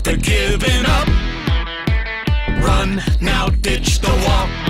after giving up. Run now, ditch the wall.